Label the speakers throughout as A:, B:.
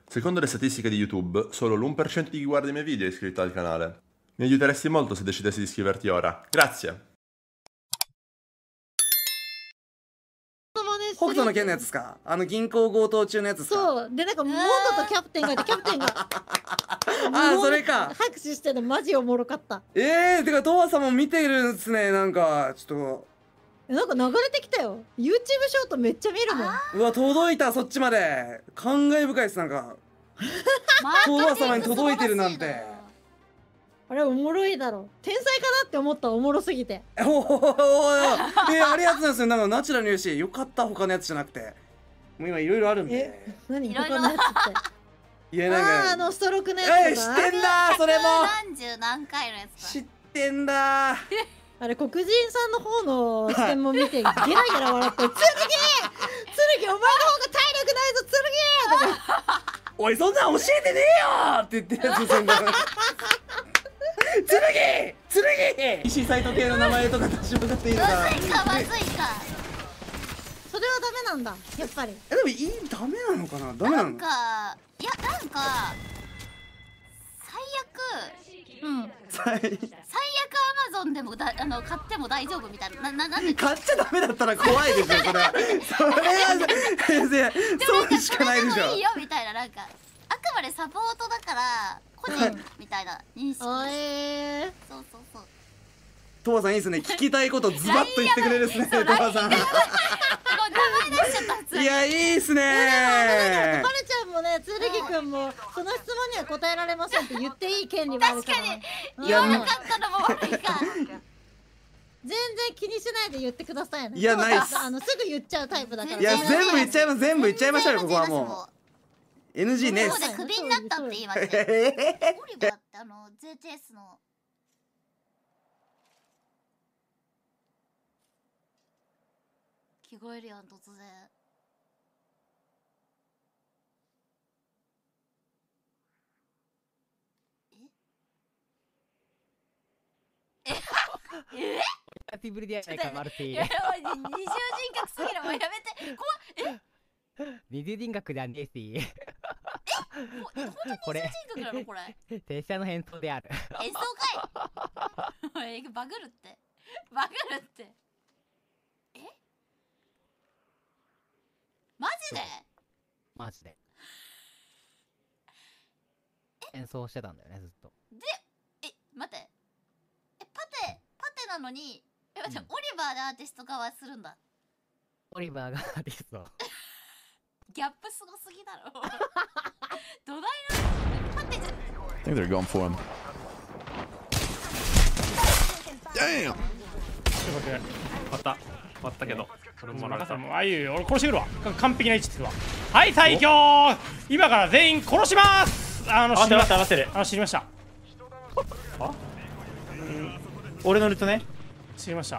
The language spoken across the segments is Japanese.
A: Secondo le statistiche di YouTube, solo l'1% di chi guarda i miei video è iscritto al canale. Mi aiuteresti molto se decidessi di iscriverti ora. Grazie!
B: 北斗の拳のやつですか？銀行強盗中のやつですか？
C: そうでなんかモンドとキャプテンがいてキャプテンが
B: あそれか。
C: 拍手してるのマジおもろかった。
B: てかトワさんも見てるんですね。なんかちょっと
C: なんか流れてきたよ。 YouTube ショートめっちゃ見るもん。
B: うわ届いた。そっちまで感慨深いです。なんかトワ様に届いてるなんて。
C: あれおもろいだろ。天才かなって思った。おもろすぎて。
B: あれやつなんですよ。なんかナチュラルに言うし、よかった他のやつじゃなくて。もう今いろいろあるんで。
C: 何他のやつって。
B: いやなんか
C: ストロークのやつとか。
B: 知ってんだそれも。
D: 何十何回のやつか。
B: 知ってんだ。
C: あれ黒人さんの方の視点も見てゲラゲラ笑って「剣！剣お前の方が体力ないぞ剣！」とか
B: 「おいそんなん教えてねえよ!」って言ってるやつですよね。剣石井斎藤系の名前とか出しまくっていいのか。
D: まずいかまずいか。
C: それはダメなんだやっぱり。
B: でもダメなのかな。ダメなの。
D: なんかいやなんか最悪アマゾンでも買っても大丈夫みたいな。なんで
B: 買っちゃダメだったら怖いですよ。それはそうしかないでしょ。
D: いいよみたいな。なんかあくまでサポートだから個人みたいな認識。そうそうそう。
B: トワさんいいですね。聞きたいことズバッと言ってくれるですね。トワさん。いやいいっすね。
C: カルちゃんもね、つるぎくんもその質問には答えられませんって言っていい権利もあるから。
D: 確かに言わなかったのも悪いか。
C: 全然気にしないで言ってくださいね。
B: いやないっす。
C: すぐ言っちゃうタイプだから。
B: いや全部言っちゃいます。全部言っちゃいましょうよ。ここはもう NG ねえっす。
D: クビになったって言いました。オリバーってZTS の聞こえるやん突然。二重人格すぎる。もうやめて。怖っ。
E: 二重人格ではねえし。
D: 本当に二重人格なのこれ。
E: 拙者の変装である。
D: 変装かい。バグるって。バグるって。マジで？
E: マジで。演奏してたんだよねずっと。
D: で、待って。パテなのに、待って、オリバーでアーティスト化はするんだ。
E: オリバーがアーティスト。
D: ギャップすごすぎだろ。土台なの？パテじゃ。
F: I think they're going for him. Damn!
G: 割ったけど。ああいう俺殺してくるわ。完璧な位置ってくるわ。はい最強。今から全員殺します。知りました。
H: 俺のルートね。
G: 知りました。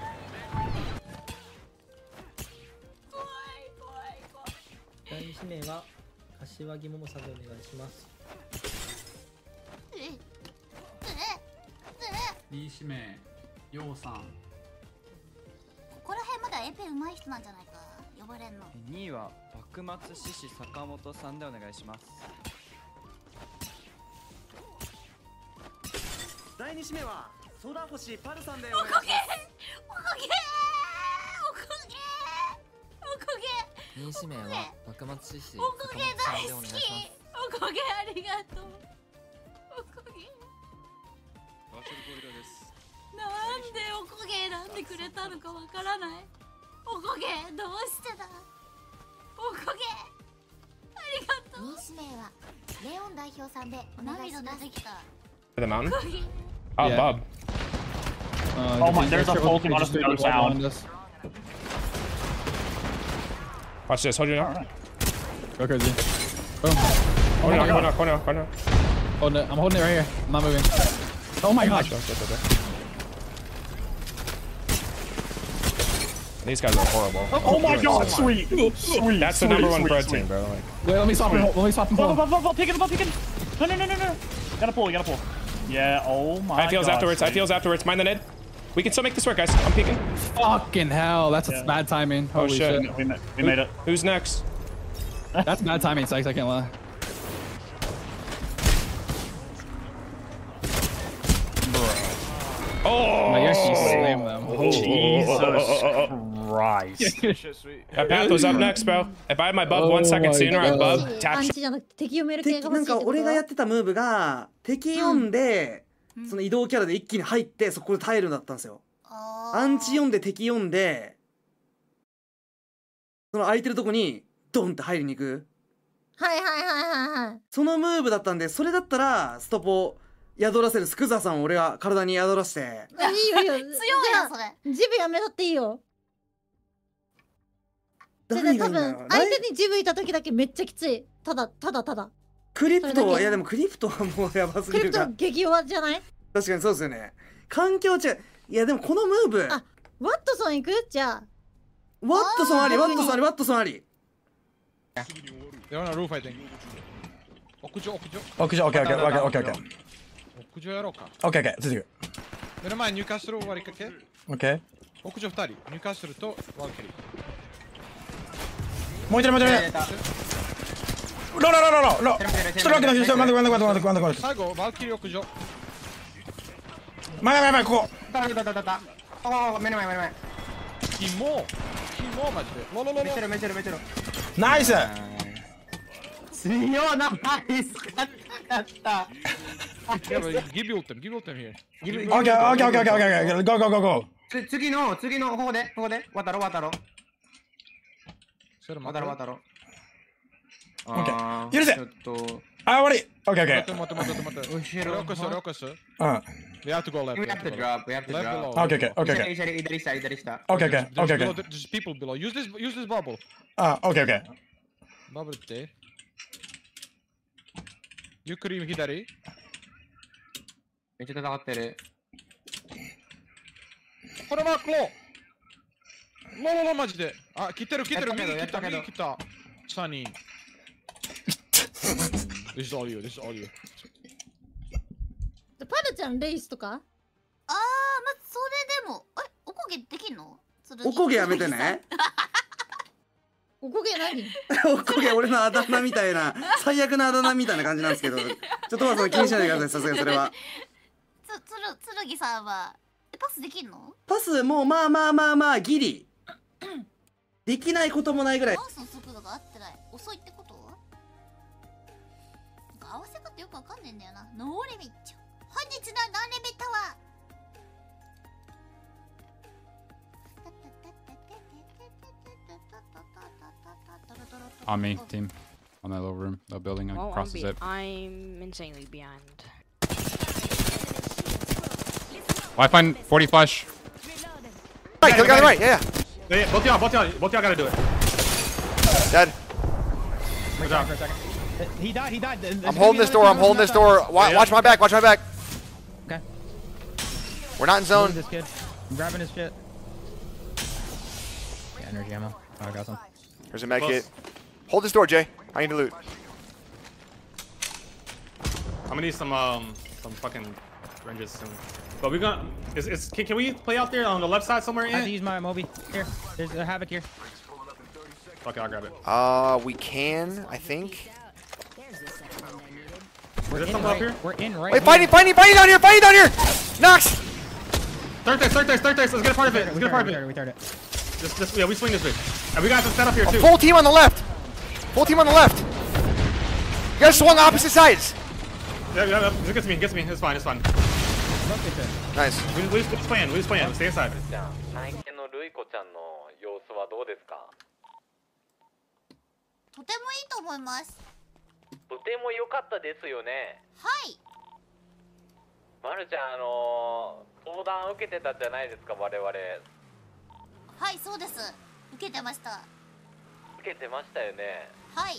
I: 第2指名は柏木桃さんでお願いします。
J: 2指名ようさん。
D: ここら辺まだエペ上手い人なんじゃないか呼ばれんの。
K: 2位は幕末志士坂本さんでお願いします。
B: 第2指名は空星パルさんでお願いします。
K: 2位指名は幕末志士
D: おこげ大好き。おこげありがとう。おこげ
K: バーチャルゴリラです。
D: なんでおこげ選んでくれたのかわからない。おこげどうしてだ。おこげありがとう。2指名はレオン代表さんでお願いします。出てきた。
G: The mountain? Oh, Bob.
H: Oh my, there's a full team on the other side.
G: Watch this, hold your now.
F: Go crazy. Boom.
G: Corner.
F: Holding it. I'm holding it right here. I'm not moving. Oh my god.
G: These guys are horrible.
H: Oh my god, sweet.
G: That's the #1 bread team, bro.
F: Wait, let me swap him.
H: Pick it up. No. Gotta pull. Yeah, oh my god.
G: I feels afterwards. Mind the nid. We can still make this work, guys. I'm peeking.
F: Fucking hell, that's bad timing.
G: Oh
F: Holy
G: shit.
H: We made it.
G: Who's next?
F: That's bad timing, Sykes, I can't lie. Oh, Yoshi slammed them.
G: Jesus Christ. Pathos up next, bro. If I had my bub 1 second sooner, I bub
C: ア
G: tap
C: ンチじゃなくて敵読める系が欲しいってこと
B: なんか俺がやってたムーブが敵読んで、その移動キャラで一気に入ってそこで耐えるんだったんですよ。アンチ読んで敵読んでその空いてるとこにドンって入りに行く、
C: はいはいはいはいはい。
B: そのムーブだったんで、それだったらストポ宿らせるスクザさんを俺が体に宿らして。
C: いいよいいよ。
D: 強いなそれ。
C: ジブやめたっていいよ。多
B: 何がいいんだよ
C: 分相手にジブいた時だけめっちゃきつい。ただ
B: クリプトは、
C: それだけ
B: いやでもクリプトはもうやばす
C: クリプ
B: ぎるか
C: ト激弱じゃない？
B: 確かにそうですよね。環境違う。いやでもこのムーブ
C: あ、ワットソン行く？じゃあ
B: ワットソンあり、ワットソンあり、ワットソンあり。
F: They're on a roof, I think. 屋上。
L: オッケーオッケーオッケーオッケーオッケー。
F: 屋上やろうか。
L: オッケーオッケー、ついてくる。
F: 目の前ニューカッスル終わりかけ。
L: オッケー。
F: 屋上2人。ニューカッスルとワーキリー。
L: もう一人。ロロ。ちょっと待って。
F: 最後、ワーキリー屋上。
L: 前、ここ。
M: 目の前。
F: キモマジで。
M: めちゃる。
L: ナイス。
M: 強いな、ナイス勝った。
F: Give them here.
L: オッケー。ゴー。
M: 次の方で渡ろう。渡ろう。
L: オッケー。許せ。
M: ちょっと
L: あ、終わり。オッケー。
F: 待って。
M: 後ろ。
F: 起こす。
L: うん。
F: We have to go left.
M: We have to drop.
L: Okay.
M: 左下。
L: Okay.
F: There's people below. Use this bubble.
L: Okay.
F: バブルって。ゆっくり左。
M: めっちゃ戦ってる。
F: これはクローマジで。あ、切ってる。右切った。3人。This is all you.
C: パルちゃんレイスとか？
D: あー、まそれでもおこげできんの？
B: おこげやめてね。
C: おこげ何？
B: おこげ俺のあだ名みたいな、最悪なあだ名みたいな感じなんですけど、ちょっとまず気にしないでください。さすがにそれは。
D: つるぎさんはパスできんの？
B: パスもうまあギリできないこともないぐらい。
D: マウスの速度が合ってない。遅いってこと？合わせ方よくわかんねえんだよな。ノーレミッチョ。本日のノーレミタワー。
F: On me, team. On that little room, the building across the zip.
N: I'm insanely behind.
F: Wi-Fi 40 flash.
O: Right, kill the guy on the right, yeah.
H: Both y'all gotta do it.
O: Dead.
H: Good job.
E: He died.
O: I'm holding this door. Watch my back.
E: Okay.
O: We're not in zone.
E: This kid. I'm grabbing his shit. Yeah, energy ammo. Oh, I got some.
O: There's a med kit. Hold this door, Jay. I need to loot.
H: I'm gonna need some fucking ranges soon. But we're gonna can we play out there on the left side somewhere?
E: I have to use my Moby. Here, there's a Havoc here.
H: Okay, I'll grab it.
O: We can, I think.
E: We're in right here. We're in right.
O: Wait, fighting down here! Nox!
H: Third place. Let's get a part of it.
E: We third it.
H: Just we swing this way. And we got some setup here too.
O: Full team on the left. You guys swung opposite sides.
H: Yeah. It gets me. It's fine.
O: Nice.
H: We just playing. Stay inside.
P: 最近のルイコちゃんの様子はどうですか？
D: とてもいいと思います。
P: とても良かったですよね。
D: はい。
P: まるちゃん相談受けてたじゃないですか、我々。
D: はい、そうです。受けてました。
P: 受けてましたよね。
D: はい。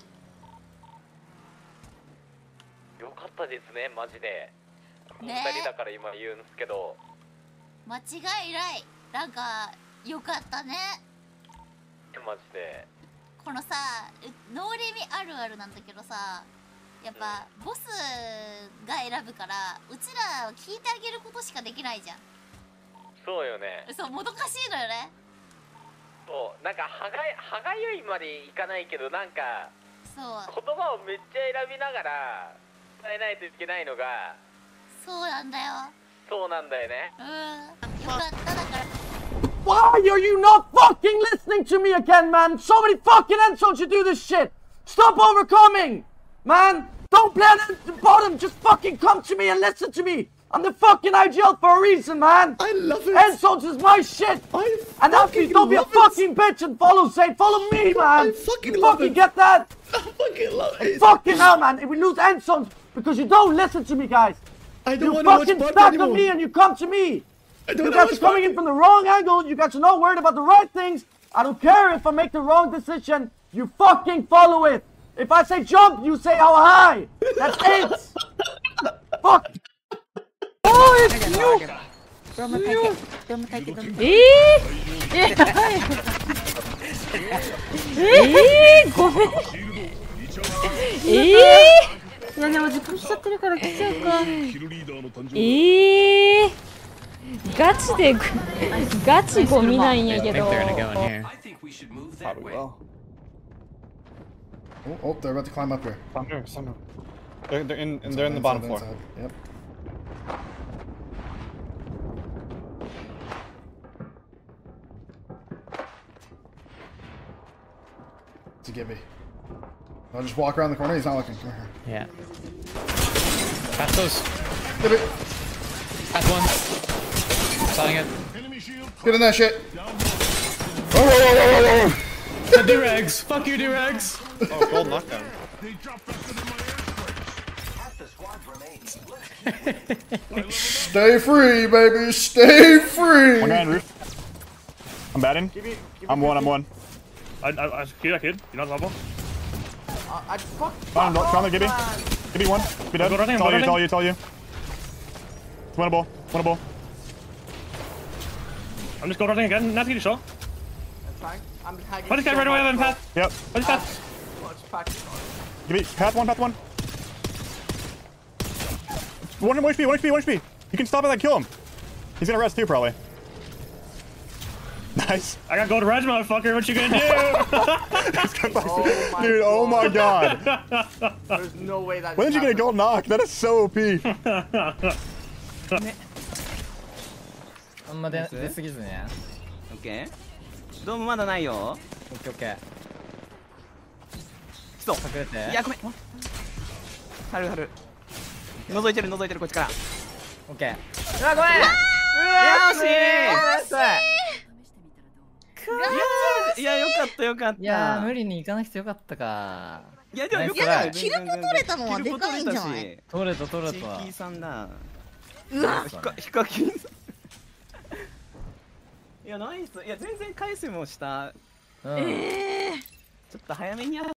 P: 良かったですね、マジで。
D: ね、
P: 2人だから今言うんですけど。
D: 間違いない。なんか良かったね。
P: マジで。
D: このさ、ノーレミあるあるなんだけどさ、やっぱボスが選ぶからうちらを聞いてあげることしかできないじゃん。
P: そうよね。
D: そう、もどかしいのよね。
P: そうなんか歯がゆいまでいかないけど、なんか
D: そう
P: 言葉をめっちゃ選びながら伝えないといけないのが
D: そうなんだよ。
P: そうなんだよね。
D: よかっただから。
M: Why are you not fucking listening to me again, man? So many fucking insults you do this shit. Stop overcoming, man. Don't play on the bottom. Just fucking come to me and listen to me. I'm the fucking IGL for a reason, man. I love it. Insults is my shit. And after you don't be a fucking bitch and follow me, man. I fucking get that? I fucking love it. Fucking hell, man. If we lose insults because you don't listen to me, guys. I don't want to watch fucking start on me and you come to me. You guys are coming in from the wrong angle. You guys are not worried about the right things. I don't care if I make the wrong decision. You fucking follow it. If I say jump, you say how high. That's it. Fuck. Oh, it's you.
C: いやでも自分しちゃってるから来ちゃうか。ガチゴミなんやけど。
L: Oh, they're about to climb up here.
F: They're in the bottom floor.
L: Yep. To Gibby. I'll just walk around the corner. He's not looking. Come here.
E: Yeah. Pass those.
L: Gibby.
E: Pass one. Selling it.
L: Get in that shit.
F: Do-rags. Fuck you, do-rags. Oh, gold knockdown.
L: Stay free, baby. Stay free.
Q: One guy on roof. I'm batting. I'm one.
H: I kid. You know level?
Q: I found the Gibby. Gibby one. Be dead. It's all you. It's winnable.
H: I'm just going running again. Not to get a shot.
M: That's fine. I'm tagging.
H: Put this guy right away then, Pat.
Q: Yep.
H: Put this guy.
Q: Gibby, path one. 1 HP. You can stop it and kill him. He's gonna rest too, probably. Nice.
H: I got gold res, motherfucker. What you gonna
L: do? Dude, oh my god.
M: There's no way that.
Q: When did you get a gold knock? That is so OP.
I: あんま出すぎずね。
M: オッケー。ドームまだないよ。
I: オッケーオッケー。
M: そう。
I: 隠れて。
M: いやごめん。はる。覗いてるこっちから。
I: オッケー。うわごめん。
M: よし。いやよかった。
I: いや無理に行かなくてよかったか。
M: いやでも
C: キルポ取れたのはでかいんじゃない？
I: 取れた。
M: チェキーさんだ。
C: うわ。
M: ヒカキンさん。いやナイス。いや全然返せもした。ちょっと早めに